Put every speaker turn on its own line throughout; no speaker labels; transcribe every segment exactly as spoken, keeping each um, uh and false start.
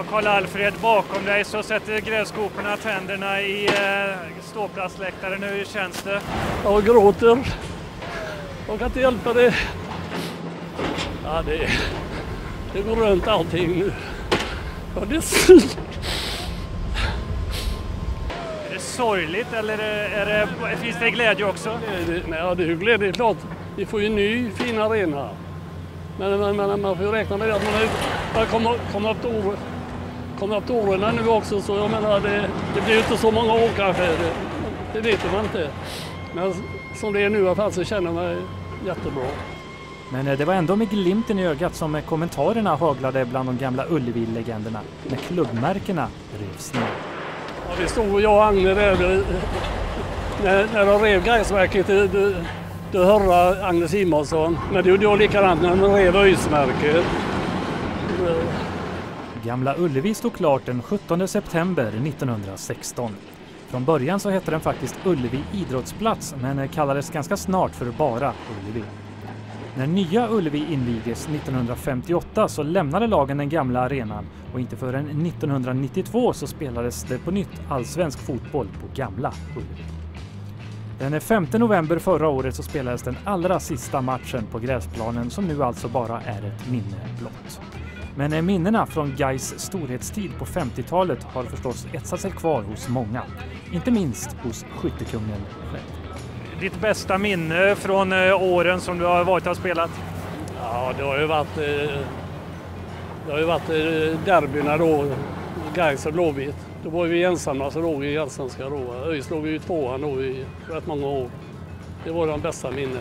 Ja, Karl-Alfred, bakom dig så sätter grävskoporna tänderna i eh, ståplatsläktaren. Hur känns det?
Jag gråter. Jag kan inte hjälpa det. Ja, det, det går runt allting nu. Ja, det är synd.
Är det sorgligt eller är det, finns det glädje också?
Det, det, nej, det är ju glädje, det är klart. Vi får ju en ny fin arena. Men, men, men man får ju räkna med att man har kommit kom upp till år, kom upp till åren nu också. Så jag menar, det, det blir ju inte så många år kanske. Det, det vet man inte. Men som det är nu i alla fall så känner jag mig jättebra.
Men det var ändå med glimten i ögat som kommentarerna haglade bland de gamla Ullevi-legenderna när klubbmärkena revs ner.
Ja, vi stod jag och Agne där när, när de rev Gaisverket. Du hörde Agne Simonsson, men det gjorde jag likadant när de rev Öismärket.
Gamla Ullevi stod klart den sjuttonde september nittonhundrasexton. Från början så hette den faktiskt Ullevi idrottsplats, men kallades ganska snart för bara Ullevi. När nya Ullevi invigdes nittonhundrafemtioåtta så lämnade lagen den gamla arenan och inte förrän nittonhundranittiotvå så spelades det på nytt allsvensk fotboll på gamla Ullevi. Den femte november förra året så spelades den allra sista matchen på gräsplanen som nu alltså bara är ett minne blott. Men minnena från Gais storhetstid på femtiotalet har förstås etsat sig kvar hos många. Inte minst hos skyttekungen själv.
Ditt bästa minne från åren som du har varit och spelat?
Ja, det har ju varit, det har ju varit derbyna då, Gais och Blåvitt. Då var vi ensamma så låg vi i allsvenska då. ÖIS låg ju tvåan då i rätt många år. Det var de bästa minnena.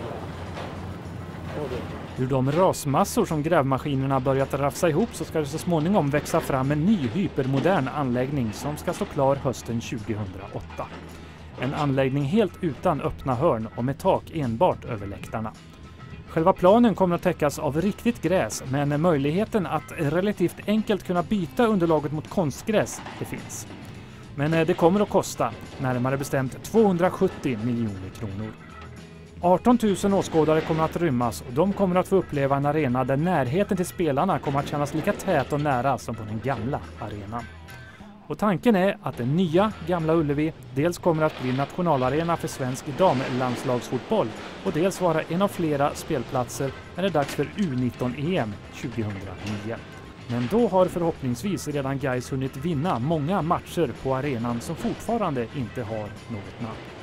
Ur de rasmassor som grävmaskinerna börjat rafsa ihop så ska det så småningom växa fram en ny hypermodern anläggning som ska stå klar hösten tjugohundraåtta. En anläggning helt utan öppna hörn och med tak enbart över läktarna. Själva planen kommer att täckas av riktigt gräs, men möjligheten att relativt enkelt kunna byta underlaget mot konstgräs det finns. Men det kommer att kosta, närmare bestämt tvåhundrasjuttio miljoner kronor. arton tusen åskådare kommer att rymmas och de kommer att få uppleva en arena där närheten till spelarna kommer att kännas lika tät och nära som på den gamla arenan. Och tanken är att den nya Gamla Ullevi dels kommer att bli nationalarena för svensk damlandslagsfotboll och dels vara en av flera spelplatser när det är dags för U nitton E M tjugohundranio. Men då har förhoppningsvis redan Gais hunnit vinna många matcher på arenan som fortfarande inte har något namn.